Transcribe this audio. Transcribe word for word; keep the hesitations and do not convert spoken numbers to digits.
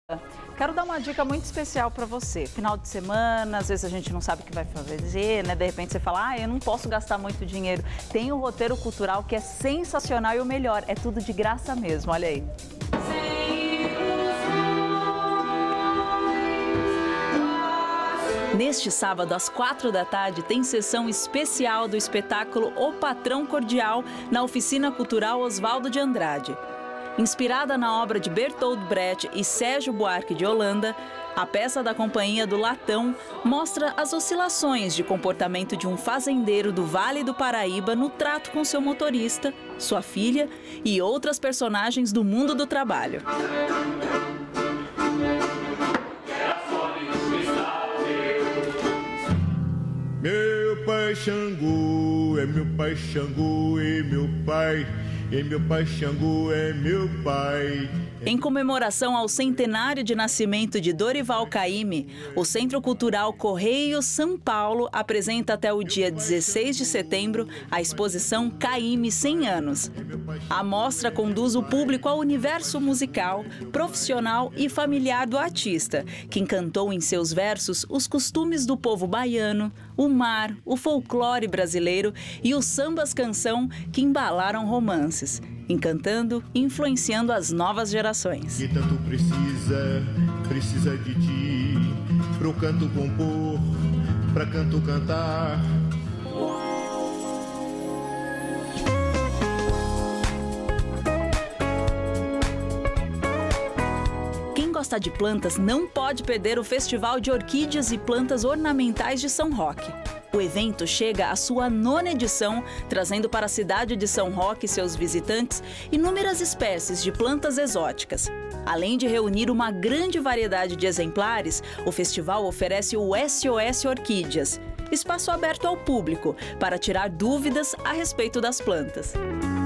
Quero dar uma dica muito especial para você. Final de semana, às vezes a gente não sabe o que vai fazer, né? De repente você fala, ah, eu não posso gastar muito dinheiro. Tem o roteiro cultural que é sensacional e o melhor, é tudo de graça mesmo, olha aí. Neste sábado, às quatro da tarde, tem sessão especial do espetáculo O Patrão Cordial na Oficina Cultural Oswaldo de Andrade. Inspirada na obra de Bertolt Brecht e Sérgio Buarque de Holanda, a peça da Companhia do Latão mostra as oscilações de comportamento de um fazendeiro do Vale do Paraíba no trato com seu motorista, sua filha e outras personagens do mundo do trabalho. Meu pai Xangô é meu pai Xangô é meu pai, e meu pai Xangô é meu pai. Em comemoração ao centenário de nascimento de Dorival Caymmi, o Centro Cultural Correio São Paulo apresenta até o dia dezesseis de setembro a exposição Caymmi cem anos. A mostra conduz o público ao universo musical, profissional e familiar do artista, que encantou em seus versos os costumes do povo baiano, o mar, o folclore brasileiro e os sambas-canção que embalaram romances, encantando e influenciando as novas gerações. Que tanto precisa, precisa de ti, pro canto compor, pra canto cantar. Quem gosta de plantas não pode perder o Festival de Orquídeas e Plantas Ornamentais de São Roque. O evento chega à sua nona edição, trazendo para a cidade de São Roque e seus visitantes inúmeras espécies de plantas exóticas. Além de reunir uma grande variedade de exemplares, o festival oferece o S O S Orquídeas, espaço aberto ao público para tirar dúvidas a respeito das plantas.